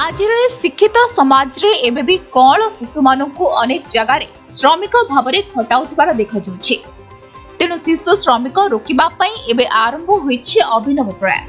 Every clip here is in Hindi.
आज शिक्षित समाज रे एबे भी कौन शिशु मानक अनेक जगार श्रमिक भाव में खटाउथिबार देखा जाउछि। तेणु शिशु श्रमिक रोकिबा पई एबे आरंभ होइछि अभिनव प्रयास।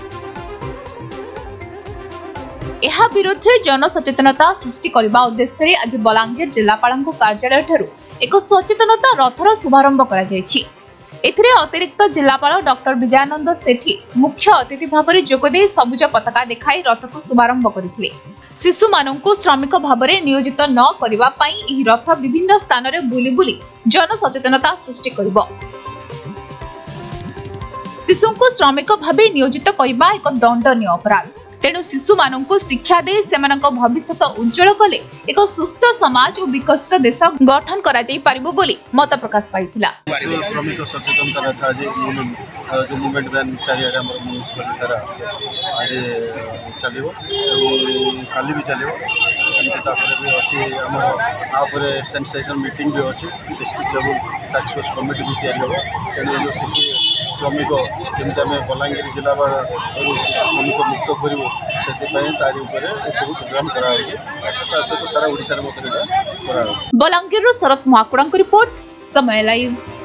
एहा विरुद्ध जनसचेतनता सृष्टि करबा उद्देश्य आज बलांगीर जिलापाल कार्यालय ठारू एक सचेतनता रथर शुभारंभ करा जायछि। एथिरे अतिरिक्त जिलापाल डॉक्टर विजयानंद सेठी मुख्य अतिथि भाव में जोगदे सबुज पताका देखाई रथ को शुभारंभ करथिले। शिशु मानकु श्रमिक भाव में नियोजित न करिबा पई एही रथ विभिन्न स्थान रे बुली बुली जनसचेतनता सृष्टि करिबो। शिशुंकु श्रमिक भावे नियोजित करिबा एक दंडनीय अपराध। तेणु शिशु मानकु शिक्षा दे सेमानक भविष्यत उज्जवल कले एक सुस्थ समाज और विकसित देश गठन करा जाई परिबो बोली मत प्रकाश पाइथिला। श्रमिक सचेतनता रखा जे जो मूवमेंट बैन चारिया हमर म्युनिसिपालिटी सारा आज चलिबो काली भी चलिबो। एमते तापर भी अछि हमर आपरे सेंसेशन मीटिंग भी अछि। District level task force committee भी तैयार हो। तेणु जो शिशु श्रमिक केमते आम बलांगीर जिला शिशु श्रमिक मुक्त कर सब प्रोग्राम करा। सारा ओडिशा रे बलांगीर शरत महाकुड़ा रिपोर्ट समय लाइव।